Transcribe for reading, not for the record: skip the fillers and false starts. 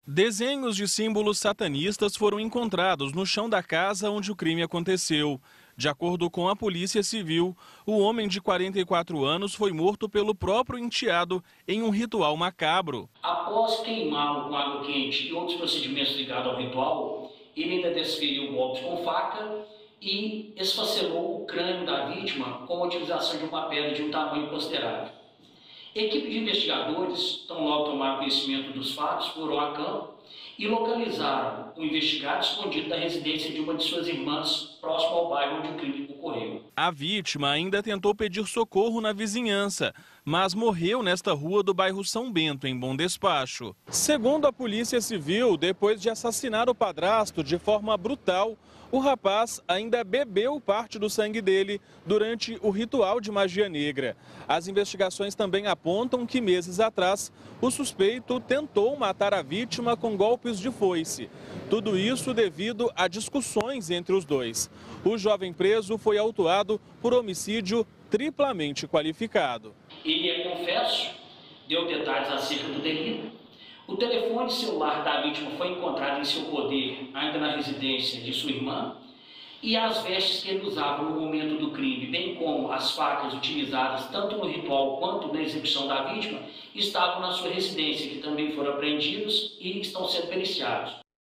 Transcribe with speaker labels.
Speaker 1: Desenhos de símbolos satanistas foram encontrados no chão da casa onde o crime aconteceu. De acordo com a Polícia Civil, o homem de 44 anos foi morto pelo próprio enteado em um ritual macabro.
Speaker 2: Após queimá-lo com água quente e outros procedimentos ligados ao ritual, ele ainda desferiu golpes com faca e esfacelou o crânio da vítima com a utilização de uma pedra de um tamanho considerável. Equipe de investigadores, tão logo tomaram conhecimento dos fatos, foram a campo e localizaram o investigado escondido da residência de uma de suas irmãs, próximo ao bairro onde o crime ocorreu.
Speaker 1: A vítima ainda tentou pedir socorro na vizinhança, mas morreu nesta rua do bairro São Bento, em Bom Despacho. Segundo a Polícia Civil, depois de assassinar o padrasto de forma brutal, o rapaz ainda bebeu parte do sangue dele durante o ritual de magia negra. As investigações também apontam que meses atrás, o suspeito tentou matar a vítima com golpes de foice. Tudo isso devido a discussões entre os dois. O jovem preso foi autuado por homicídio triplamente qualificado.
Speaker 2: Ele confesso, deu detalhes acerca do delito. O telefone celular da vítima foi encontrado em seu poder, ainda na residência de sua irmã, e as vestes que ele usava no momento do crime, bem como as facas utilizadas tanto no ritual quanto na execução da vítima, estavam na sua residência, que também foram apreendidos e estão sendo periciados.